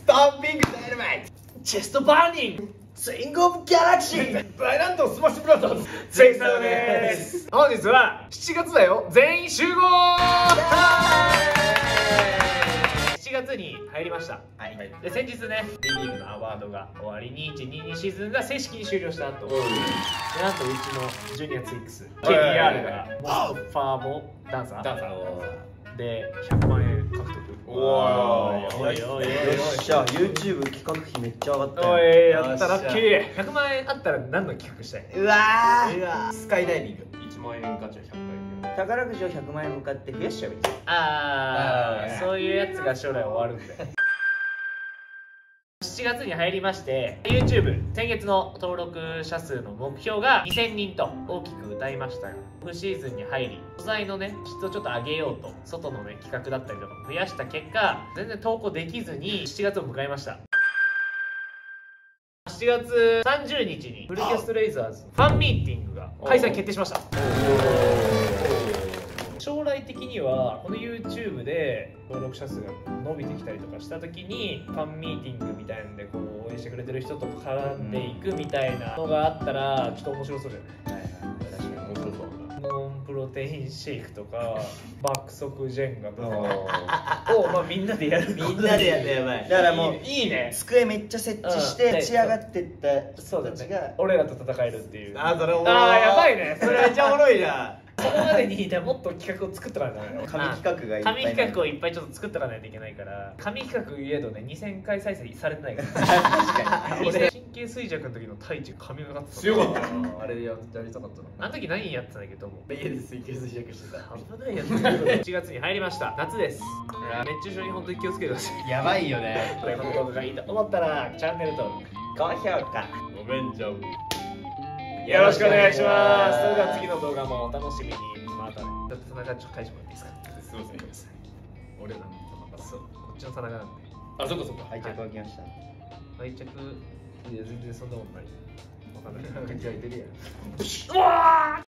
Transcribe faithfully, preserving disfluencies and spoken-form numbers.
トンピングダイナマイト、 チェストバーニング、 ツイングオブギャラクシー、 バイランドスマッシュブラザーズ、ゼイサーです。本日はしちがつだよ、全員集合。しちがつに入りました。はい。で先日ね、D リーグのアワードが終わり、にいちににシーズンが正式に終了した後、でなんとうちのジュニアツイックス ケーディーアール がモストファーモダンサーダンサーでひゃくまんえん獲得。おー、おいおいおい、よっしゃ、YouTube 企画費めっちゃ上がったよ。 おい、やったラッキー。ひゃくまんえんあったら何の企画したい？ うわー、スカイダイビング。 いちまんえんガチャひゃっかい。 宝くじをひゃくまんえん向かって増やしちゃうべき。 ああ、そういうやつが将来終わるんで。しちがつに入りまして YouTube 先月の登録者数の目標がにせんにんと大きく歌いましたが、オフシーズンに入り素材のね質をちょっと上げようと外のね企画だったりとか増やした結果、全然投稿できずにしちがつを迎えました。しちがつさんじゅうにちにフルキャストレイザーズファンミーティングが開催決定しました。将来的にはこの YouTube で登録者数が伸びてきたりとかした時にファンミーティングみたいなんでこう応援してくれてる人と絡んでいくみたいなのがあったらちょっと面白そうじゃない？はいはい、確かに面白そうだ。ノンプロテインシェイクとか爆速ジェンガとかをまあみんなでやる。 みんなでやってやばい。だからもういいね、机めっちゃ設置して立ち上がってった人たちが俺らと戦えるっていう。あ、それおもろい。あ、やばいね、それめっちゃおもろいな。 そこまでにもっと企画を作ってかないとダメだよ。 紙企画がいっぱい。 紙企画をいっぱいちょっと作ってかないといけないから、紙企画言えどねにせんかい再生されてないから。確かに。俺神経衰弱の時の太一神がかってた。強かったな。あれややりたかったな。あの時何やってたんだけども。家で神経衰弱してた。危ないやつ。いちがつに入りました。夏です。熱中症に本当に気をつけてください。やばいよね。この動画がいいと思ったらチャンネル登録、高評価、 ごめんじゃん。 よろしくお願いします。それでは次の動画もお楽しみに。またね。だって田中ちょっと返してもらっていいですか？ すみません。俺らの田中。 そう、こっちの田中なんで。 あ、そっかそっか。 愛着湧きました。 愛着、いや全然そんなことない。わかんない。 書いてるやん。 うわー。